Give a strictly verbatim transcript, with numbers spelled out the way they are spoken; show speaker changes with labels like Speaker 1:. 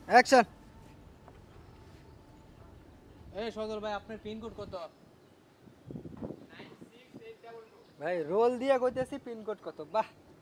Speaker 1: Action.
Speaker 2: এই সজল ভাই আপনার পিন কোড কত?
Speaker 1: ভাই রোল দিয়ে কইতেছি পিন কোড কত? বাহ